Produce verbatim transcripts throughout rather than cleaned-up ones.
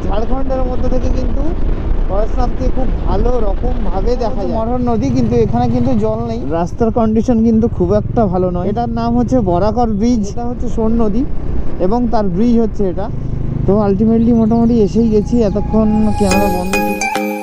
ঝাড়খণ্ডের মধ্যে থেকে কিন্তু পরশুনাথকে খুব ভালো রকম ভাবে দেখা যায়। মরহর নদী, কিন্তু এখানে কিন্তু জল নেই। রাস্তার কন্ডিশন কিন্তু খুব একটা ভালো নয়। এটার নাম হচ্ছে বরাকর ব্রিজ। এটা হচ্ছে সোন নদী এবং তার ব্রিজ হচ্ছে এটা। তো আলটিমেটলি মোটামুটি এসেই গেছি। এতক্ষণ ক্যামেরা বন্ধ ছিল।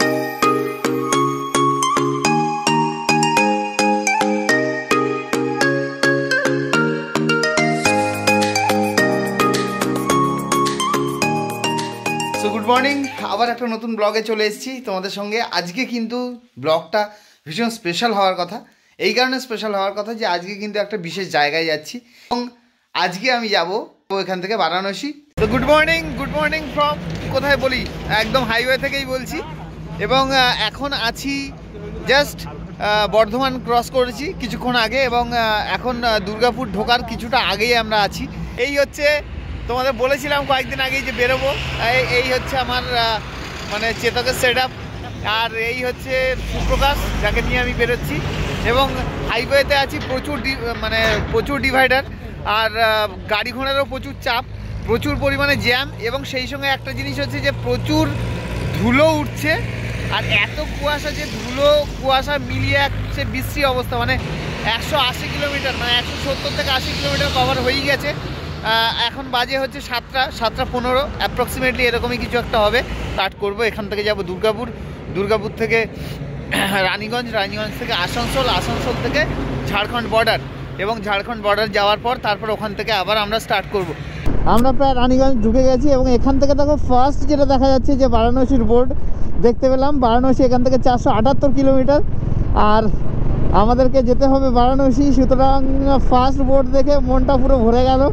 সো গুড মর্নিং, আবার একটা নতুন ব্লগে চলে এসেছি তোমাদের সঙ্গে। আজকে কিন্তু ব্লগটা ভীষণ স্পেশাল হওয়ার কথা। এই কারণে স্পেশাল হওয়ার কথা যে আজকে কিন্তু একটা বিশেষ জায়গায় যাচ্ছি এবং আজকে আমি যাব এখান থেকে বারাণসী। তো good morning, good morning from কোথায় বলি, একদম হাইওয়ে থেকেই বলছি। এবং এখন আছি জাস্ট বর্ধমান ক্রস করেছি কিছুক্ষণ আগে এবং এখন দুর্গাপুর ঢোকার কিছুটা আগেই আমরা আছি। এই হচ্ছে, তোমাদের বলেছিলাম কয়েকদিন আগেই যে বেরোবো। এই হচ্ছে আমার মানে চেতকের সেট আপ, আর এই হচ্ছে সুপ্রকাশ যাকে নিয়ে আমি বেরোচ্ছি। এবং হাইওয়েতে আছি, প্রচুর মানে প্রচুর ডিভাইডার, আর গাড়ি ঘোড়ারও প্রচুর চাপ, প্রচুর পরিমাণে জ্যাম, এবং সেই সঙ্গে একটা জিনিস হচ্ছে যে প্রচুর ধুলো উঠছে। আর এত কুয়াশা যে ধুলো কুয়াশা মিলিয়ে সে বিশ্রী অবস্থা। মানে একশো আশি কিলোমিটার মানে একশো সত্তর থেকে আশি কিলোমিটার কভার হয়েই গেছে। এখন বাজে হচ্ছে সাতটা সাতটা পনেরো অ্যাপ্রক্সিমেটলি, এরকমই কিছু একটা হবে। স্টার্ট করবো, এখান থেকে যাব দুর্গাপুর, দুর্গাপুর থেকে রানীগঞ্জ, রানীগঞ্জ থেকে আসানসোল, আসানসোল থেকে ঝাড়খণ্ড বর্ডার, এবং ঝাড়খণ্ড বর্ডার যাওয়ার পর তারপর ওখান থেকে আবার আমরা স্টার্ট করব। আমরা প্রায় রানীগঞ্জ ঢুকে গেছি এবং এখান থেকে দেখো ফার্স্ট যেটা দেখা যাচ্ছে যে বারাণসীর বোর্ড দেখতে পেলাম। বারাণসী এখান থেকে চারশো আটাত্তর কিলোমিটার, আর আমাদেরকে যেতে হবে বারাণসী। সুতরাং ফার্স্ট বোর্ড দেখে মনটা পুরো ভরে গেল।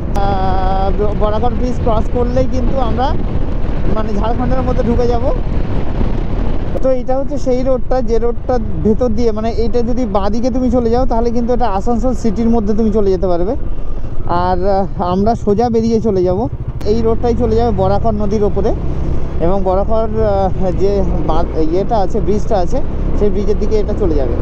বরাকর ব্রিজ ক্রস করলেই কিন্তু আমরা মানে ঝাড়খণ্ডের মধ্যে ঢুকে যাব। তো এটা হচ্ছে সেই রোডটা, যে রোডটা ভেতর দিয়ে, মানে এইটা যদি বাঁদিকে তুমি চলে যাও তাহলে কিন্তু এটা আসানসোল সিটির মধ্যে তুমি চলে যেতে পারবে। আর আমরা সোজা বেরিয়ে চলে যাব, এই রোডটাই চলে যাবে বরাকর নদীর ওপরে, এবং বরাকর যে ইয়েটা আছে, ব্রিজটা আছে, সেই ব্রিজের দিকে এটা চলে যাবে।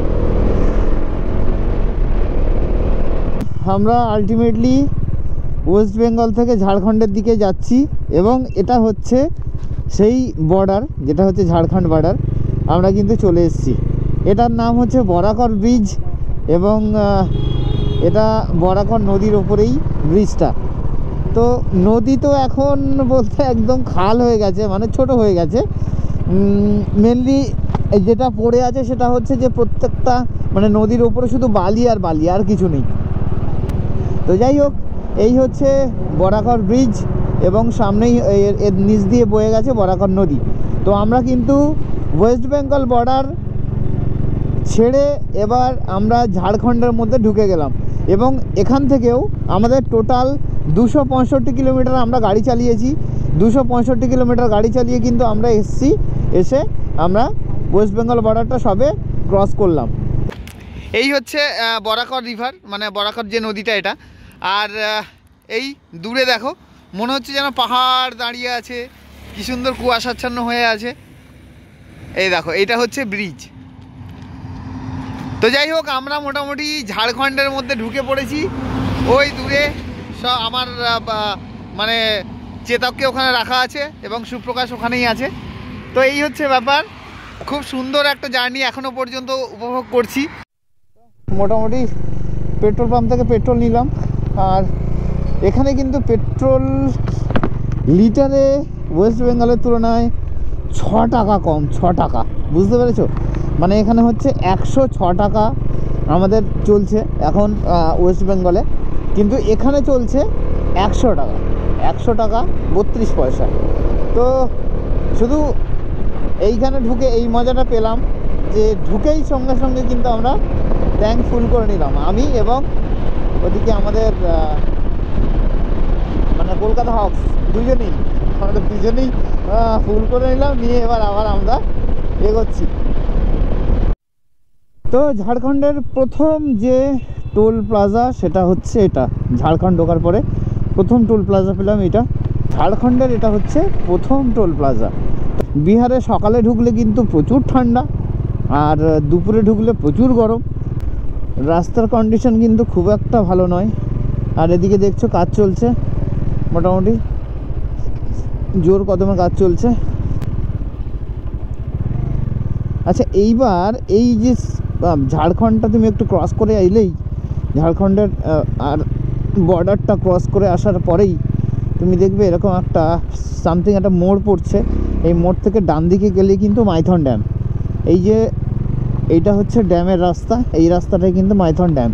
আমরা আলটিমেটলি ওয়েস্ট বেঙ্গল থেকে ঝাড়খণ্ডের দিকে যাচ্ছি এবং এটা হচ্ছে সেই বর্ডার যেটা হচ্ছে ঝাড়খণ্ড বর্ডার। আমরা কিন্তু চলে এসেছি। এটার নাম হচ্ছে বরাকর ব্রিজ এবং এটা বরাকর নদীর ওপরেই ব্রিজটা। তো নদী তো এখন বলতে একদম খাল হয়ে গেছে, মানে ছোট হয়ে গেছে। মেনলি যেটা পড়ে আছে সেটা হচ্ছে যে প্রত্যেকটা মানে নদীর ওপরে শুধু বালি আর বালি, আর কিছু নেই। তো যাই হোক, এই হচ্ছে বরাকর ব্রিজ এবং সামনেই এর নিচ দিয়ে বয়ে গেছে বরাকর নদী। তো আমরা কিন্তু ওয়েস্ট বেঙ্গল বর্ডার ছেড়ে এবার আমরা ঝাড়খণ্ডের মধ্যে ঢুকে গেলাম, এবং এখান থেকেও আমাদের টোটাল দুশো পঁয়ষট্টি কিলোমিটার আমরা গাড়ি চালিয়েছি। দুশো পঁয়ষট্টি কিলোমিটার গাড়ি চালিয়ে কিন্তু আমরা এসছি, এসে আমরা ওয়েস্ট বেঙ্গল বর্ডারটা সবে ক্রস করলাম। এই হচ্ছে বরাকর রিভার, মানে বরাকর যে নদীটা এটা। আর এই দূরে দেখো, মনে হচ্ছে যেন পাহাড় দাঁড়িয়ে আছে, কি সুন্দর কুয়াশাচ্ছন্ন হয়ে আছে। এই দেখো, এইটা হচ্ছে ব্রিজ। তো যাই হোক, আমরা মোটামুটি ঝাড়খণ্ডের মধ্যে ঢুকে পড়েছি। ওই দূরে সব আমার মানে চেতককে ওখানে রাখা আছে এবং সুপ্রকাশ ওখানেই আছে। তো এই হচ্ছে ব্যাপার, খুব সুন্দর একটা জার্নি এখনো পর্যন্ত উপভোগ করছি। মোটামুটি পেট্রোল পাম্প থেকে পেট্রোল নিলাম, আর এখানে কিন্তু পেট্রোল লিটারে ওয়েস্ট বেঙ্গলের তুলনায় ছ টাকা কম, ছ টাকা, বুঝতে পেরেছো? মানে এখানে হচ্ছে একশো ছ টাকা আমাদের চলছে এখন ওয়েস্ট বেঙ্গলে, কিন্তু এখানে চলছে একশো টাকা, একশো টাকা বত্রিশ পয়সা। তো শুধু এইখানে ঢুকে এই মজাটা পেলাম যে ঢুকেই সঙ্গে সঙ্গে কিন্তু আমরা ট্যাঙ্ক ফুল করে নিলাম, আমি এবং ওদিকে আমাদের মানে কলকাতা হক্স দুজনেই, আমাদের দুজনেই ফুল করে নিলাম, নিয়ে এবার আবার আমরা এগোচ্ছি। তো ঝাড়খণ্ডের প্রথম যে টোল প্লাজা সেটা হচ্ছে এটা। ঝাড়খণ্ড ঢোকার পরে প্রথম টোল প্লাজা পেলাম এটা, ঝাড়খণ্ডের এটা হচ্ছে প্রথম টোল প্লাজা। বিহারে সকালে ঢুকলে কিন্তু প্রচুর ঠান্ডা, আর দুপুরে ঢুকলে প্রচুর গরম। রাস্তার কন্ডিশন কিন্তু খুব একটা ভালো নয়। আর এদিকে দেখছো কাজ চলছে মোটামুটি। জোর কদমে কাজ চলছে। আচ্ছা, এইবার এই যে ঝাড়খণ্ডটা তুমি একটু ক্রস করে এলেই, ঝাড়খণ্ডের আর বর্ডারটা ক্রস করে আসার পরেই তুমি দেখবে এরকম একটা সামথিং একটা মোড় পড়ছে। এই মোড় থেকে ডান দিকে গেলেই কিন্তু মাইথন ড্যাম। এই যে এইটা হচ্ছে ড্যামের রাস্তা, এই রাস্তাটাই কিন্তু মাইথন ড্যাম।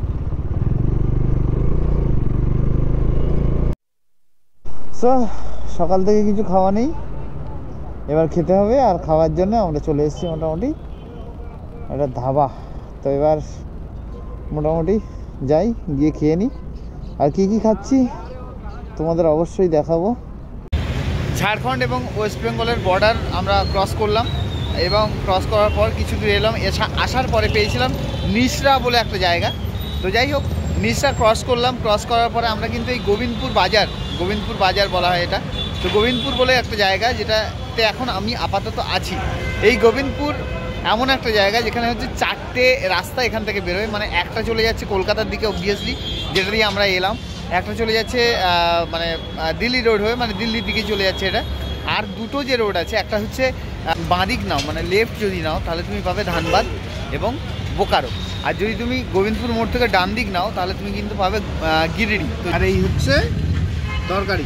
সো সকাল থেকে কিছু খাওয়া নেই, এবার খেতে হবে। আর খাওয়ার জন্য আমরা চলে এসেছি মোটামুটি একটা ধাবা। তো এবার মোটামুটি যাই, গিয়ে খেয়ে নিই। আর কি কি খাচ্ছি তোমাদের অবশ্যই দেখাবো। ঝাড়খণ্ড এবং ওয়েস্ট বেঙ্গলের বর্ডার আমরা ক্রস করলাম, এবং ক্রস করার পর কিছু দূর এলাম। আসার পরে পেয়েছিলাম নিসরা বলে একটা জায়গা। তো যাই হোক, নিসরা ক্রস করলাম। ক্রস করার পরে আমরা কিন্তু এই গোবিন্দপুর বাজার, গোবিন্দপুর বাজার বলা হয় এটা। তো গোবিন্দপুর বলে একটা জায়গা, যেটাতে এখন আমি আপাতত আছি। এই গোবিন্দপুর এমন একটা জায়গা যেখানে হচ্ছে চারটে রাস্তা এখান থেকে বেরোয়। মানে একটা চলে যাচ্ছে কলকাতার দিকে অবভিয়াসলি, যেটা দিয়ে আমরা এলাম। একটা চলে যাচ্ছে মানে দিল্লি রোড হয়ে, মানে দিল্লির দিকে চলে যাচ্ছে এটা। আর দুটো যে রোড আছে, একটা হচ্ছে বাঁদিক নাও, মানে লেফট যদি নাও তাহলে তুমি পাবে ধানবাদ এবং বোকারো। আর যদি তুমি গোবিন্দপুর মোড় থেকে ডান দিক নাও তাহলে তুমি কিন্তু পাবে গিরিডি। আর এই হচ্ছে তরকারি।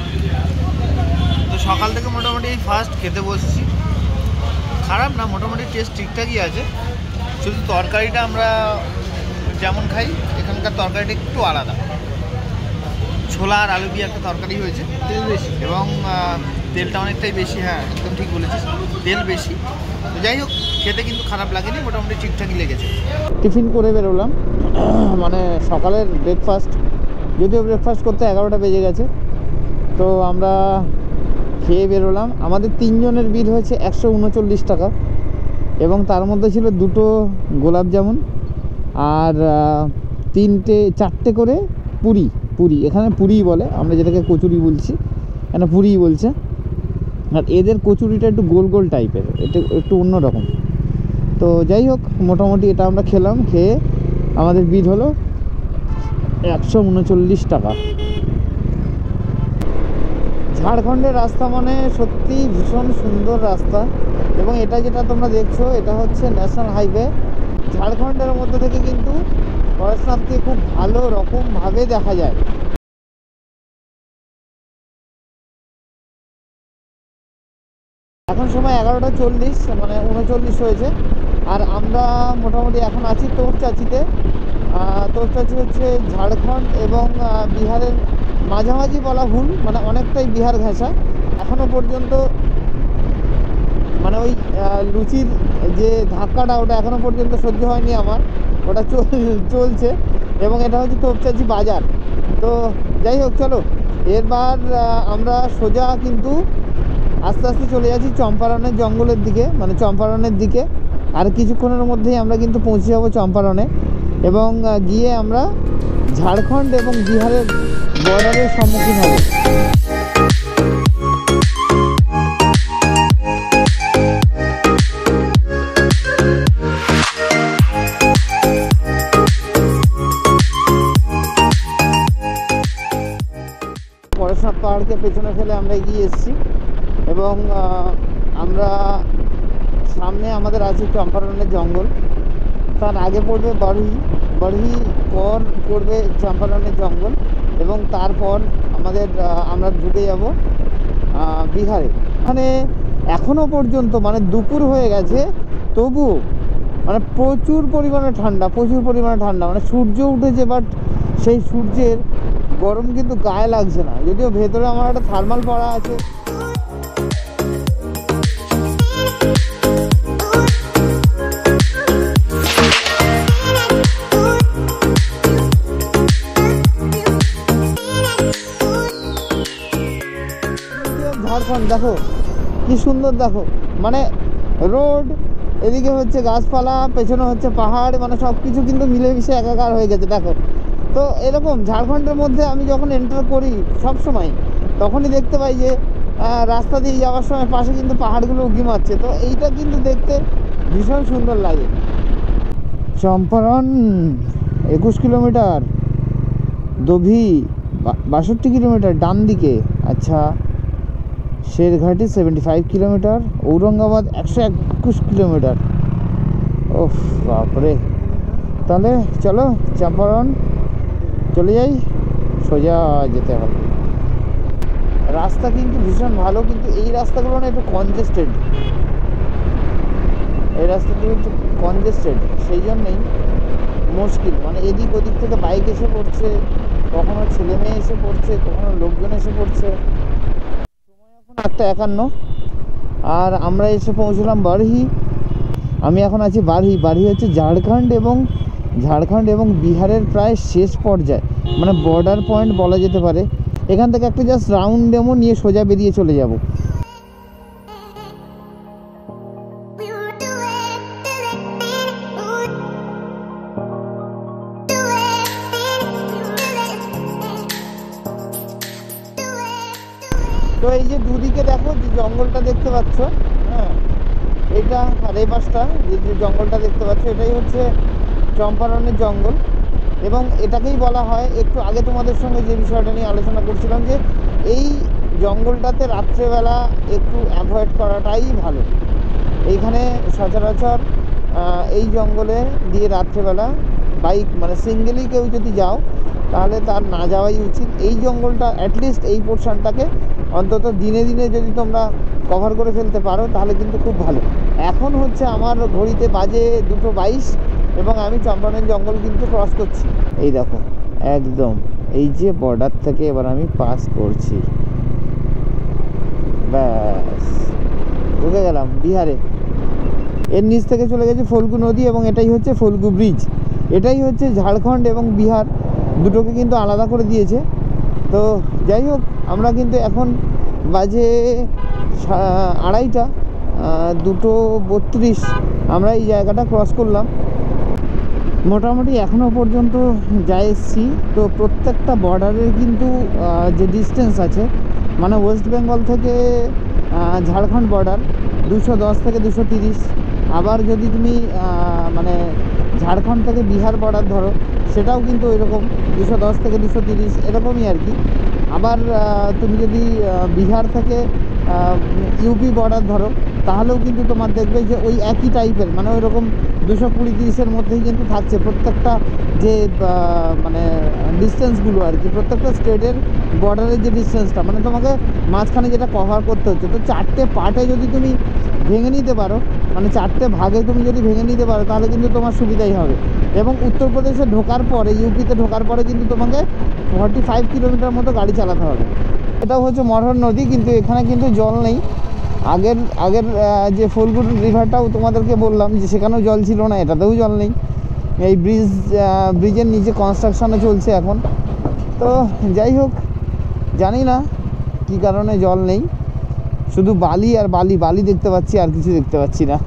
তো সকাল থেকে মোটামুটি এই ফার্স্ট খেতে বসছি। খারাপ না, মোটামুটি টেস্ট ঠিকঠাকই আছে। শুধু তরকারিটা আমরা যেমন খাই এখানকার তরকারিটা একটু আলাদা। ছোলা আর আলু দিয়ে একটা তরকারি হয়েছে, তেল বেশি এবং তেলটা অনেকটাই বেশি। হ্যাঁ, একদম ঠিক বলেছিস, তেল বেশি। তো যাই হোক, খেতে কিন্তু খারাপ লাগেনি, মোটামুটি ঠিকঠাকই লেগেছে। টিফিন করে বেরোলাম, মানে সকালের ব্রেকফাস্ট, যদিও ব্রেকফাস্ট করতে এগারোটা বেজে গেছে। তো আমরা খেয়ে বেরোলাম। আমাদের তিনজনের বিল হয়েছে একশো উনচল্লিশ টাকা, এবং তার মধ্যে ছিল দুটো গোলাপ জামুন আর তিনটে চারটে করে পুরি। পুরি এখানে পুরিই বলে, আমরা যেটাকে কচুরি বলছি এখানে পুরিই বলছে। আর এদের কচুরিটা একটু গোল গোল টাইপের, এটা একটু অন্যরকম। তো যাই হোক, মোটামুটি এটা আমরা খেলাম। খেয়ে আমাদের বিল হলো একশো উনচল্লিশ টাকা। ঝাড়খণ্ডের রাস্তা মানে সত্যি ভীষণ সুন্দর রাস্তা। এবং এটা যেটা তোমরা দেখছো, এটা হচ্ছে ন্যাশনাল হাইওয়ে। ঝাড়খণ্ডের মধ্যে থেকে কিন্তু পরেশনাথকে খুব ভালো রকমভাবে দেখা যায়। এখন সময় এগারোটা চল্লিশ, মানে উনচল্লিশ হয়েছে। আর আমরা মোটামুটি এখন আছি তোপচাচিতে। তোপচাচি হচ্ছে ঝাড়খণ্ড এবং বিহারের মাঝামাঝি বলা ভুল, মানে অনেকটাই বিহার ঘেঁষা। এখনও পর্যন্ত মানে ওই লুচির যে ধাক্কাটা, ওটা এখনও পর্যন্ত সহ্য হয়নি আমার, ওটা চলছে। এবং এটা হচ্ছে তোপচাচি বাজার। তো যাই হোক, চলো এরবার আমরা সোজা কিন্তু আস্তে আস্তে চলে যাচ্ছি চম্পারণের জঙ্গলের দিকে, মানে চম্পারণের দিকে। আর কিছুক্ষণের মধ্যেই আমরা কিন্তু পৌঁছে যাবো চম্পারণে, এবং গিয়ে আমরা ঝাড়খণ্ড এবং বিহারের বর্ডারের সম্মুখীন হব। পরেশনাথ পাহাড়কে পেছনে ফেলে আমরা এগিয়ে এসেছি, এবং আমরা সামনে আমাদের আছে চম্পারণের জঙ্গল। তার আগে পড়বে বারুই, বারুই পর পড়বে চম্পারণের জঙ্গল, এবং তারপর আমাদের আমরা ঢুকে যাব বিহারে। এখানে এখনও পর্যন্ত মানে দুপুর হয়ে গেছে, তবুও মানে প্রচুর পরিমাণে ঠান্ডা, প্রচুর পরিমাণে ঠান্ডা। মানে সূর্য উঠেছে, বাট সেই সূর্যের গরম কিন্তু গায়ে লাগছে না। যদিও ভেতরে আমার একটা থার্মাল পরা আছে। ঝাড়খণ্ড দেখো কি সুন্দর, দেখো মানে রোড, এদিকে হচ্ছে গাছপালা, পেছনে হচ্ছে পাহাড়, মানে সব কিছু কিন্তু মিলেমিশে একাকার হয়ে গেছে। দেখো, তো এরকম ঝাড়খণ্ডের মধ্যে আমি যখন এন্টার করি সব সময়, তখনই দেখতে পাই যে রাস্তা দিয়ে যাওয়ার সময় পাশে কিন্তু পাহাড়গুলো উঁকি মারছে। তো এইটা কিন্তু দেখতে ভীষণ সুন্দর লাগে। চম্পারণ একুশ কিলোমিটার, দোভি বাষট্টি কিলোমিটার ডান দিকে। আচ্ছা, Sherghati seventy five kilometre, Aurangabad একশো একুশ কিলোমিটার। ও বাপরে, তাহলে চলো চম্পারণ চলে যাই, সোজা যেতে হবে। রাস্তা কিন্তু ভীষণ ভালো, কিন্তু এই রাস্তাগুলো না একটু কনজেস্টেড, এই রাস্তাগুলো একটু কনজেস্টেড, সেই জন্যেই মুশকিল। মানে এদিক ওদিক থেকে বাইক এসে পড়ছে, কখনো ছেলে মেয়ে এসে পড়ছে, কখনো লোকজন এসে পড়ছে। সময় এখন একটা একান্ন, আর আমরা এসে পৌঁছলাম বারহি। আমি এখন আছি বারহি। বারহি হচ্ছে ঝাড়খণ্ড এবং ঝাড়খণ্ড এবং বিহারের প্রায় শেষ পর্যায়ে, মানে বর্ডার পয়েন্ট বলা যেতে পারে। এখান থেকে একটা জাস্ট রাউন্ড ডেমো নিয়ে সোজা বেরিয়ে চলে যাব। তো এই যে দুদিকে দেখো যে জঙ্গলটা দেখতে পাচ্ছ, হ্যাঁ এইটা, আর এই পাশটা যে যে জঙ্গলটা দেখতে পাচ্ছ, এটাই হচ্ছে চম্পারণের জঙ্গল। এবং এটাকেই বলা হয়, একটু আগে তোমাদের সঙ্গে যে বিষয়টা নিয়ে আলোচনা করছিলাম, যে এই জঙ্গলটাতে রাত্রেবেলা একটু অ্যাভয়েড করাটাই ভালো। এইখানে সচরাচর এই জঙ্গলে দিয়ে রাত্রেবেলা বাইক মানে সিঙ্গেলি কেউ যদি যাও তাহলে তার না যাওয়াই উচিত। এই জঙ্গলটা অ্যাটলিস্ট এই পোর্শনটাকে অন্তত দিনে দিনে যদি তোমরা কভার করে ফেলতে পারো তাহলে কিন্তু খুব ভালো। এখন হচ্ছে আমার ঘড়িতে বাজে দুটো বাইশ এবং আমি চম্পারণ জঙ্গল কিন্তু ক্রস করছি। এই দেখো একদম এই যে বর্ডার থেকে এবার আমি পাস করছি, ব্যাস ঢুকে গেলাম বিহারে। এর নিচ থেকে চলে গেছে ফল্গু নদী এবং এটাই হচ্ছে ফল্গু ব্রিজ। এটাই হচ্ছে ঝাড়খণ্ড এবং বিহার দুটোকে কিন্তু আলাদা করে দিয়েছে। তো যাই হোক, আমরা কিন্তু এখন বাজে আড়াইটা, দুটো বত্রিশ আমরা এই জায়গাটা ক্রস করলাম। মোটামুটি এখনও পর্যন্ত যা এসছি, তো প্রত্যেকটা বর্ডারের কিন্তু যে ডিস্টেন্স আছে, মানে ওয়েস্ট বেঙ্গল থেকে ঝাড়খণ্ড বর্ডার দুশো দশ থেকে দুশো তিরিশ, আবার যদি তুমি মানে ঝাড়খণ্ড থেকে বিহার বর্ডার ধরো সেটাও কিন্তু এরকম দুশো দশ থেকে দুশো তিরিশ এরকমই আর কি। আবার তুমি যদি বিহার থেকে ইউপি বর্ডার ধরো তাহলেও কিন্তু তোমার দেখবে যে ওই একই টাইপের, মানে ওই রকম দুশো কুড়ি তিরিশের মধ্যেই কিন্তু থাকছে প্রত্যেকটা যে মানে ডিস্টেন্সগুলো আর কি, প্রত্যেকটা স্টেটের বর্ডারের যে ডিস্টেন্সটা, মানে তোমাকে মাঝখানে যেটা কভার করতে হচ্ছে। তো চারটে পার্টে যদি তুমি ভেঙে নিতে পারো, মানে চারটে ভাগে তুমি যদি ভেঙে নিতে পারো তাহলে কিন্তু তোমার সুবিধাই হবে। এবং উত্তরপ্রদেশে ঢোকার পরে, ইউপিতে ঢোকার পরে কিন্তু তোমাকে ফর্টি ফাইভ কিলোমিটার মতো গাড়ি চালাতে হবে। এটাও হচ্ছে মরহর নদী, কিন্তু এখানে কিন্তু জল নেই। আগের আগের যে ফল্গু রিভারটাও তোমাদেরকে বললাম যে সেখানেও জল ছিল না, এটাতেও জল নেই। এই ব্রিজ ব্রিজের নিচে কনস্ট্রাকশানও চলছে এখন। তো যাই হোক, জানি না কী কারণে জল নেই, শুধু বালি আর বালি বালি দেখতে পাচ্ছি, আর কিছু দেখতে পাচ্ছি না।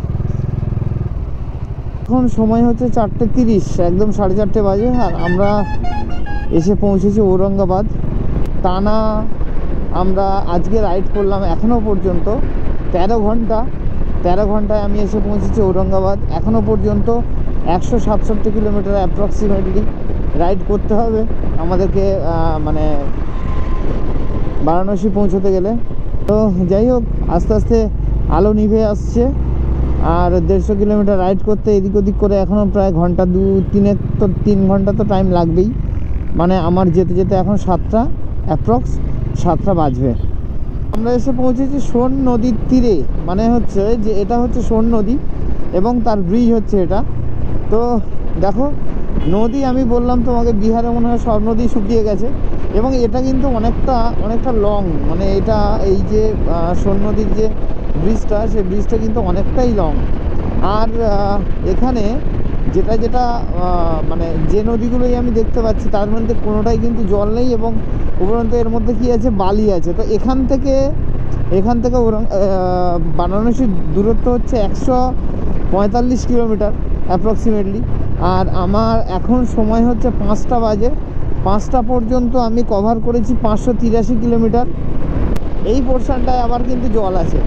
এখন সময় হচ্ছে চারটে তিরিশ, একদম সাড়ে চারটে বাজে, আর আমরা এসে পৌঁছেছি ঔরঙ্গাবাদ। টানা আমরা আজকে রাইড করলাম এখনও পর্যন্ত তেরো ঘন্টা। তেরো ঘন্টায় আমি এসে পৌঁছেছি ঔরঙ্গাবাদ। এখনও পর্যন্ত একশো সাতষট্টি কিলোমিটার অ্যাপ্রক্সিমেটলি রাইড করতে হবে আমাদেরকে, মানে বারাণসী পৌঁছতে গেলে। তো যাই হোক, আস্তে আস্তে আলো নিভে আসছে, আর দেড়শো কিলোমিটার রাইড করতে এদিক ওদিক করে এখনও প্রায় ঘন্টা দু তিনেক তো তিন ঘন্টা তো টাইম লাগবেই। মানে আমার যেতে যেতে এখন সাতটা অ্যাপ্রক্স সাতটা বাজবে। আমরা এসে পৌঁছেছি সোন নদীর তীরে, মানে হচ্ছে যে এটা হচ্ছে সোন নদী এবং তার ব্রিজ হচ্ছে এটা। তো দেখো নদী, আমি বললাম তোমাকে বিহারে মনে হয় সব নদী শুকিয়ে গেছে, এবং এটা কিন্তু অনেকটা অনেকটা লং, মানে এটা এই যে সোন নদীর যে ব্রিজটা, সেই ব্রিজটা কিন্তু অনেকটাই লং। আর এখানে যেটা যেটা মানে যে নদীগুলোই আমি দেখতে পাচ্ছি তার মধ্যে কোনোটাই কিন্তু জল নেই, এবং উপরন্ত এর মধ্যে কি আছে, বালি আছে। তো এখান থেকে এখান থেকে বারাণসীর দূরত্ব হচ্ছে একশো পঁয়তাল্লিশ কিলোমিটার অ্যাপ্রক্সিমেটলি। আর আমার এখন সময় হচ্ছে পাঁচটা বাজে। পাঁচটা পর্যন্ত আমি কভার করেছি পাঁচশো তিরাশি কিলোমিটার। এই পোর্শনটায় আবার কিন্তু জল আছে।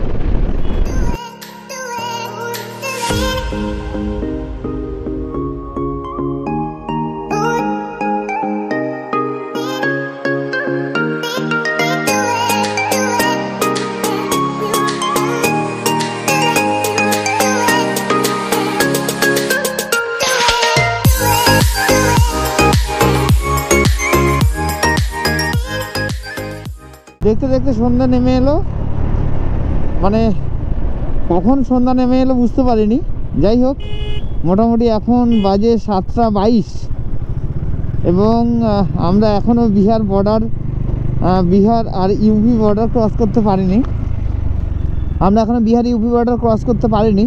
দেখতে দেখতে সন্ধ্যা নেমে এলো, মানে কখন সন্ধ্যা নেমে এলো বুঝতে পারিনি। যাই হোক, মোটামুটি এখন বাজে সাতটা বাইশ এবং আমরা এখনও বিহার বর্ডার বিহার আর ইউপি বর্ডার ক্রস করতে পারিনি। আমরা এখনও বিহার ইউপি বর্ডার ক্রস করতে পারিনি,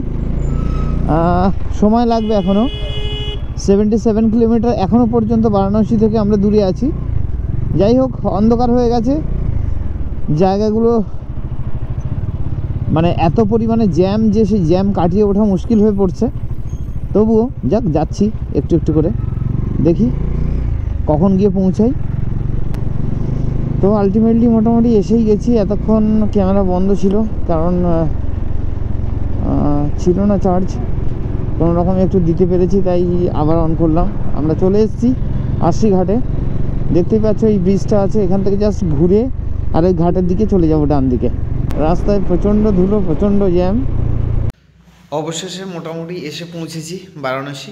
সময় লাগবে এখনও। সেভেন্টি সেভেন কিলোমিটার এখনও পর্যন্ত বারাণসী থেকে আমরা দূরে আছি। যাই হোক, অন্ধকার হয়ে গেছে, জায়গাগুলো মানে এত পরিমাণে জ্যাম যে সেই জ্যাম কাটিয়ে ওঠা মুশকিল হয়ে পড়ছে। তবুও যাক, যাচ্ছি একটু একটু করে, দেখি কখন গিয়ে পৌঁছাই। তো আলটিমেটলি মোটামুটি এসেই গেছি। এতক্ষণ ক্যামেরা বন্ধ ছিল, কারণ ছিল না চার্জ, কোনো রকমে একটু দিতে পেরেছি, তাই আবার অন করলাম। আমরা চলে এসেছি আশি ঘাটে। দেখতেই পাচ্ছ এই ব্রিজটা আছে, এখান থেকে জাস্ট ঘুরে আর ওই ঘাটের দিকে চলে যাবো ডান দিকে। রাস্তায় প্রচণ্ড ধুলো, প্রচণ্ড জ্যাম। অবশেষে মোটামুটি এসে পৌঁছেছি বারাণসী।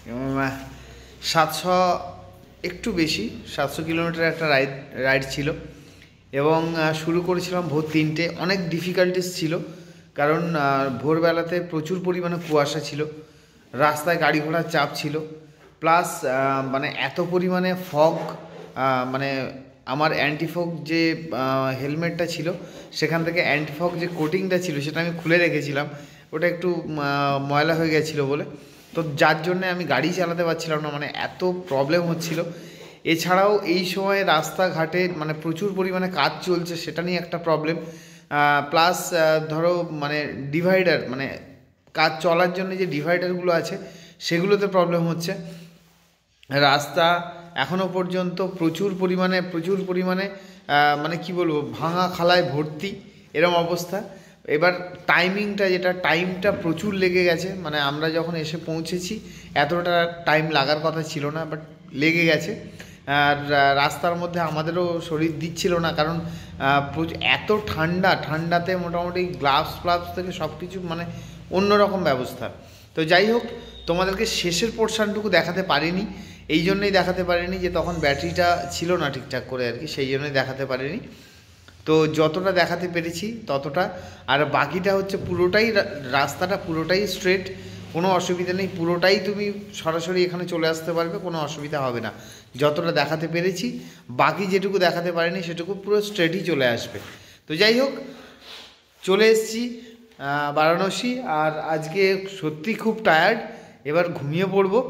সাতশো একটু বেশি সাতশো কিলোমিটার একটা রাইড রাইড ছিল এবং শুরু করেছিলাম ভোর তিনটে। অনেক ডিফিকাল্টিস ছিল, কারণ ভোরবেলাতে প্রচুর পরিমাণে কুয়াশা ছিল, রাস্তায় গাড়ি ঘোড়ার চাপ ছিল, প্লাস মানে এত পরিমাণে ফগ, মানে আমার অ্যান্টিফগ যে হেলমেটটা ছিল সেখান থেকে অ্যান্টিফগ যে কোটিংটা ছিল সেটা আমি খুলে রেখেছিলাম, ওটা একটু ময়লা হয়ে গেছিলো বলে, তো যার জন্যে আমি গাড়ি চালাতে পারছিলাম না, মানে এত প্রবলেম হচ্ছিল। এছাড়াও এই সময় রাস্তাঘাটে মানে প্রচুর পরিমাণে কাজ চলছে, সেটা নিয়ে একটা প্রবলেম। প্লাস ধরো মানে ডিভাইডার, মানে কাজ চলার জন্য যে ডিভাইডারগুলো আছে সেগুলোতে প্রবলেম হচ্ছে। রাস্তা এখনও পর্যন্ত প্রচুর পরিমাণে প্রচুর পরিমাণে মানে কি বলবো, ভাঙা খালায় ভর্তি এরম অবস্থা। এবার টাইমিংটা, যেটা টাইমটা প্রচুর লেগে গেছে, মানে আমরা যখন এসে পৌঁছেছি এতটা টাইম লাগার কথা ছিল না, বাট লেগে গেছে। আর রাস্তার মধ্যে আমাদেরও শরীর দিচ্ছিল না, কারণ এত ঠান্ডা, ঠান্ডাতে মোটামুটি গ্লাভস ফ্লাভস থেকে সব কিছু মানে অন্যরকম ব্যবস্থা। তো যাই হোক, তোমাদেরকে শেষের পোর্শনটুকু দেখাতে পারিনি, এই জন্যই দেখাতে পারিনি যে তখন ব্যাটারিটা ছিল না ঠিকঠাক করে আর কি, সেই জন্যই দেখাতে পারিনি। তো যতটা দেখাতে পেরেছি ততটা, আর বাকিটা হচ্ছে পুরোটাই রাস্তাটা পুরোটাই স্ট্রেট, কোনো অসুবিধা নেই, পুরোটাই তুমি সরাসরি এখানে চলে আসতে পারবে, কোনো অসুবিধা হবে না। যতটা দেখাতে পেরেছি, বাকি যেটুকু দেখাতে পারিনি সেটুকু পুরো স্ট্রেটই চলে আসবে। তো যাই হোক, চলে এসেছি বারাণসী, আর আজকে সত্যি খুব টায়ার্ড, এবার ঘুমিয়ে পড়বো।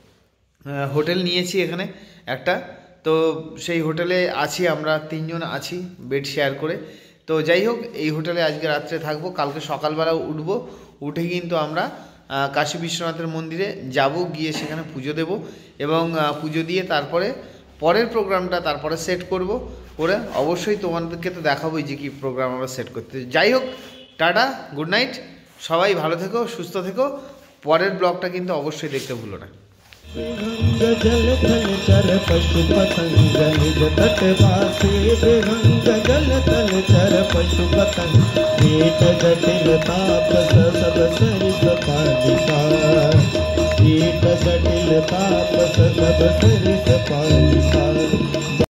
হোটেল নিয়েছি এখানে একটা, তো সেই হোটেলে আছি, আমরা তিনজন আছি বেড শেয়ার করে। তো যাই হোক, এই হোটেলে আজকে রাত্রে থাকবো, কালকে সকালবেলা উঠবো, উঠে কিন্তু আমরা কাশী বিশ্বনাথের মন্দিরে যাব, গিয়ে সেখানে পুজো দেব এবং পুজো দিয়ে তারপরে পরের প্রোগ্রামটা তারপরে সেট করব, করে অবশ্যই তোমাদেরকে তো দেখাবোই যে কী প্রোগ্রাম আমরা সেট করতে। যাই হোক, টাটা, গুড নাইট, সবাই ভালো থেকো, সুস্থ থেকো। পরের ব্লগটা কিন্তু অবশ্যই দেখতে ভুলো না। जल थल चर पशु पतंग निज तट वासी विहंग जल थल चर पशु पतंग कीट जटिल तापस सब सरिस पालिका कीट जटिल तापस सब सरिस पालिका।